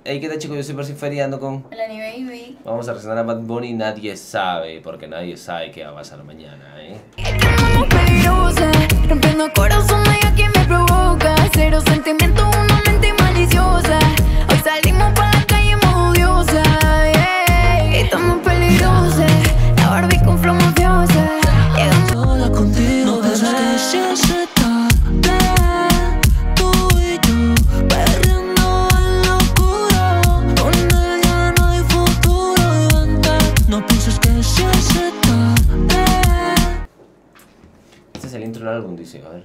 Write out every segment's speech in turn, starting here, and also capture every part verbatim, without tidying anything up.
Hey, ¿qué tal, chicos? Yo soy Percy feriando con... Hola, ni baby. Vamos a reaccionar a Bad Bunny. Nadie sabe, porque nadie sabe qué va a pasar mañana, ¿eh? Estamos peligrosas, rompiendo corazones y a quien me provoca. Cero sentimiento, una mente maliciosa. Hoy salimos pa' la calle modo diosa, yeah. Estamos peligrosas, la Barbie con flow mafiosa. Llegamos sola contigo, no pienses que sí se está bien. Tú y yo, perdiendo en la oscura. Con ella no hay futuro, vente. No pienses que sí se está bien. Este es el intro del álbum, dice, a ver.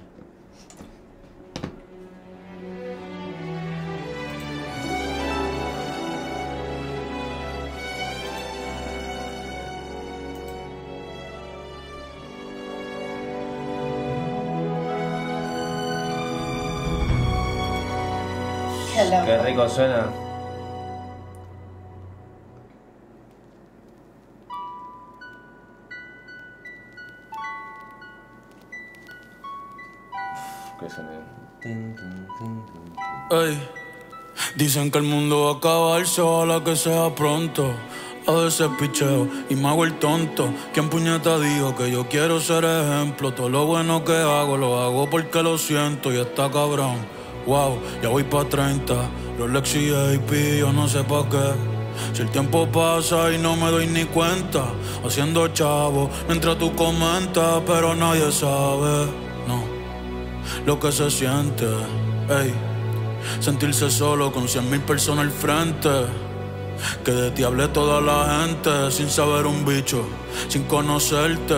Hello. Qué rico suena. Uf, qué sonido. Tin, tin, tin, tin. Ey, dicen que el mundo va a acabarse, ojalá que sea pronto. A veces picheo y me hago el tonto. ¿Quién puñeta dijo que yo quiero ser ejemplo? Todo lo bueno que hago, lo hago porque lo siento y está cabrón. Wow, ya voy pa' treinta, Rolex y A P, yo no sé pa' qué. Si el tiempo pasa y no me doy ni cuenta, haciendo chavo mientras tú comentas, pero nadie sabe, no, lo que se siente, ey. Sentirse solo con cien mil personas al frente. Que de ti hable toda la gente, sin saber un bicho, sin conocerte.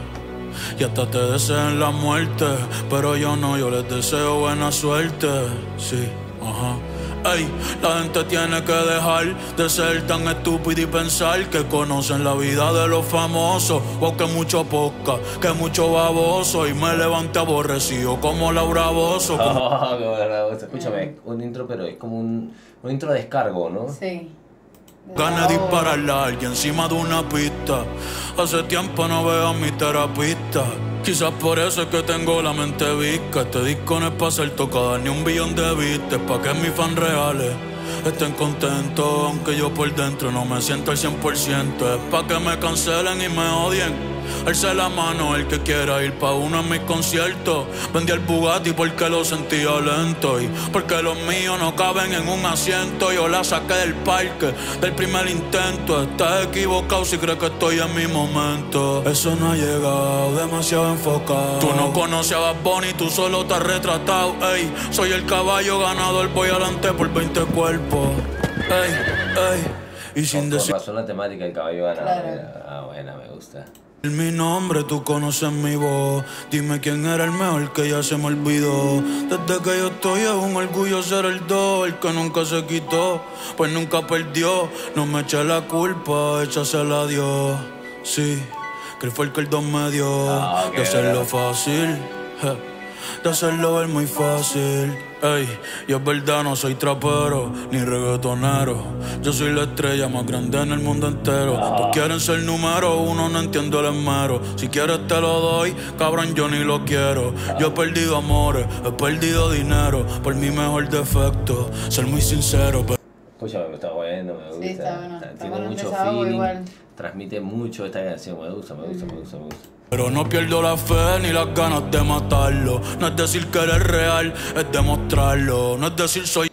Y hasta te deseen la muerte, pero yo no, yo les deseo buena suerte. Sí, ajá. Ey, la gente tiene que dejar de ser tan estúpida y pensar que conocen la vida de los famosos. O que mucho poca, que mucho baboso. Y me levanté aborrecido como Laura Bozzo. Como... Oh, qué buena voz. Escúchame, un intro, pero es como un, un intro de descargo, ¿no? Sí. Gané de dispararle a alguien encima de una pista. Hace tiempo no veo a mi terapista. Quizás por eso es que tengo la mente visca. Este disco no es pa' ser tocada ni un billón de vistas. Pa' que mis fans reales estén contentos, aunque yo por dentro no me siento al cien por ciento. Es pa' que me cancelen y me odien. Alce la mano el que quiera ir pa' uno en mis conciertos. Vendí el Bugatti porque lo sentía lento y porque los míos no caben en un asiento. Yo la saqué del parque del primer intento. Estás equivocado si crees que estoy en mi momento. Eso no ha llegado, demasiado enfocado. Tú no conoces a Bad Bunny, tú solo te has retratado. Ey, soy el caballo ganador, voy adelante por veinte cuerpos. Ey, ey, y sin Por decir razón la temática del caballo ganador. Claro. Ah, buena, me gusta. mi nombre, tú conoces mi voz. Dime quién era el mejor que ya se me olvidó. Desde que yo estoy es un orgullo ser el dos. El que nunca se quitó, pues nunca perdió. No me eché la culpa, échasela a Dios. Sí, que él fue el que el dos me dio. Ah, De hacerlo fácil, je, de hacerlo ver muy fácil. Ey, y es verdad, no soy trapero ni reggaetonero. Yo soy la estrella más grande en el mundo entero. Todos quieren ser número uno, no entiendo el esmero. Si quieres te lo doy, cabrón, yo ni lo quiero. Yo he perdido amores, he perdido dinero por mi mejor defecto, ser muy sincero, pero Escúchame, está bueno, me gusta. Sí, está bueno. Está Tiene bueno el mucho desahogo feeling. igual. Transmite mucho esta canción. Me gusta, me gusta, me gusta, me gusta. Pero no pierdo la fe ni las ganas de matarlo. No es decir que eres real, es demostrarlo. No es decir soy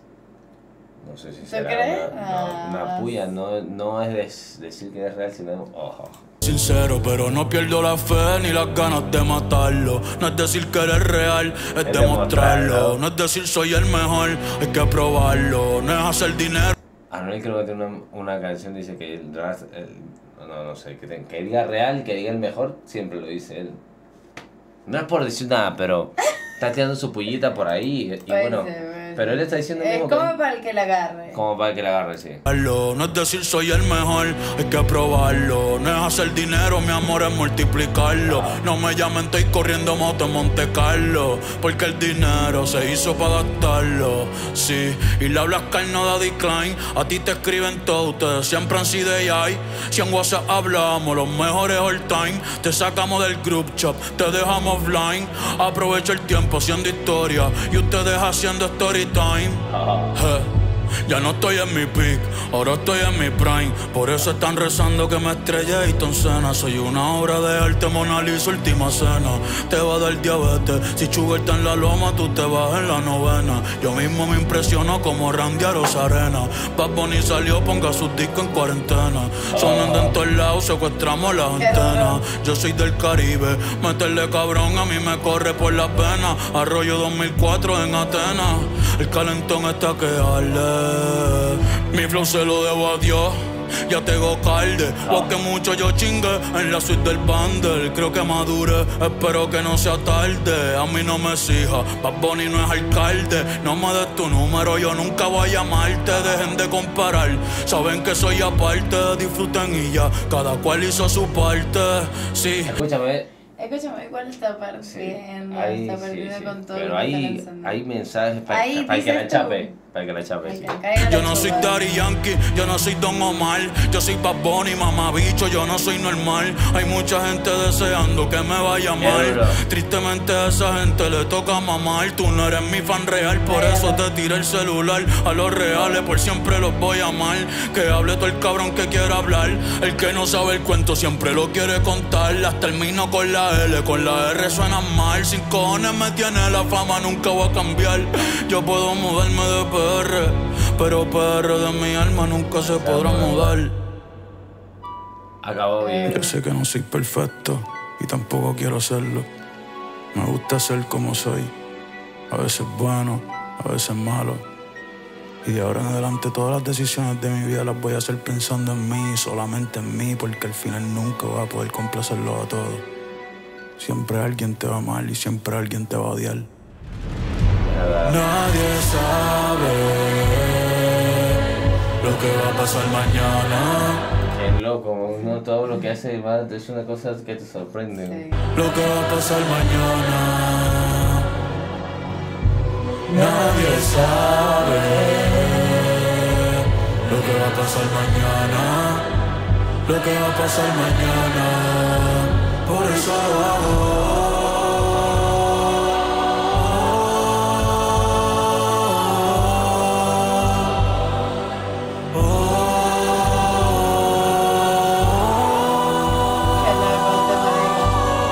No sé si ¿Se será cree? una, Ah. una, una puya. No, no es des- decir que es real, sino... Ojo. sincero, pero no pierdo la fe ni las ganas de matarlo. No es decir que eres real, es, Es demostrarlo. demostrarlo. No es decir soy el mejor, hay que probarlo. No es hacer dinero. Anuel creo que tiene una, una canción, dice que el, ras- el no, no sé, que, te- que diga real, que diga el mejor, siempre lo dice él. No es por decir nada, pero está tirando su pullita por ahí y Puede bueno, ser, puede pero él está diciendo Es mismo como que, para el que la agarre. como para que la agarre, sí. No es decir soy el mejor, hay que probarlo. No es hacer dinero, mi amor, es multiplicarlo. No me llamen, estoy corriendo moto en Monte Carlo, porque el dinero se hizo para gastarlo. Sí, y le hablas carne da decline. A ti te escriben todo, ustedes siempre han sido de ahí. Si en WhatsApp hablamos, los mejores all time. Te sacamos del group chat, te dejamos offline. Aprovecho el tiempo haciendo historia y ustedes haciendo story time. Ah. Eh, Ya no estoy en mi peak, ahora estoy en mi prime. Por eso están rezando que me estrelle Ayrton Senna. Soy una obra de arte, Mona Lisa, última cena. Te va a dar diabetes, si Sugar está en la loma, tú te vas en la novena. Yo mismo me impresiono como Randy a Rosarena. Bad Bunny salió, ponga sus discos en cuarentena. Sonando en todos lados, secuestramos las antenas. Yo soy del Caribe, meterle cabrón a mí me corre por las venas. Arroyo dos mil cuatro en Atenas, el calentón está que arde. Mi flow se lo debo a Dios, ya tengo calde. Porque mucho yo chingue en la suite del bundle. Creo que madure, espero que no sea tarde. A mí no me exija, Bad Bunny no es alcalde. No me des tu número, yo nunca voy a llamarte. Dejen de comparar, saben que soy aparte. Disfruten y ya, cada cual hizo su parte. Sí. Escúchame. Escúchame, igual está partiendo, Sí, ahí, está sí, partiendo sí. con todo. Pero lo que hay, está lanzando. hay mensajes para, Ahí para que la dices tú. chape. Para que la chape, Ay, sí. que caiga la Yo no soy chupa. Daddy Yankee, yo no soy Don Omar. Yo soy Bad Bunny, mamabicho, yo no soy normal. Hay mucha gente deseando que me vaya mal. Bro. Tristemente a esa gente le toca mamar. Tú no eres mi fan real, por eso te tiré el celular. A los reales por siempre los voy a amar. Que hable todo el cabrón que quiera hablar. El que no sabe el cuento siempre lo quiere contar. Las termino con la L, con la R suenan mal. Sin cojones me tiene la fama, nunca voy a cambiar. Yo puedo mudarme de P R, pero P R de mi alma nunca se podrá mudar. Acabó bien. Yo sé que no soy perfecto y tampoco quiero serlo. Me gusta ser como soy, a veces bueno, a veces malo. Y de ahora en adelante todas las decisiones de mi vida las voy a hacer pensando en mí, solamente en mí, porque al final nunca voy a poder complacerlo a todos. Siempre alguien te va a amar y siempre alguien te va a odiar. Nadie sabe lo que va a pasar mañana. Qué loco, no todo lo que hace va, es una cosa que te sorprende, ¿no? Sí. Lo que va a pasar mañana. Nadie sabe lo que va a pasar mañana. Lo que va a pasar mañana. Por eso lo hago. Qué loco, te marica.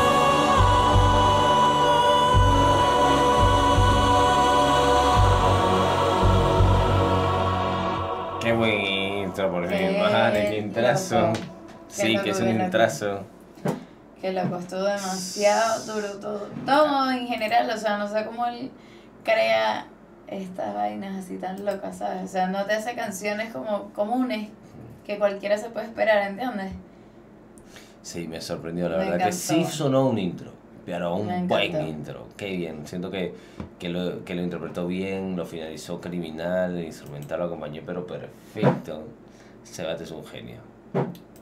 Qué buen intro, por Qué fin, madre, qué intrazo. loco. Sí, Qué que es loco, un qué loco. intrazo. Que le costó demasiado duro todo. Todo en general, o sea, no sé cómo él crea estas vainas así tan locas, ¿sabes? O sea, no te hace canciones como comunes que cualquiera se puede esperar, ¿entiendes? Sí, me sorprendió, la Me verdad que encantó. sí sonó un intro, pero Me un encantó. buen intro. Qué bien, siento que, que, lo, que lo interpretó bien, lo finalizó criminal, el instrumental lo acompañó, pero perfecto. Sebate es un genio.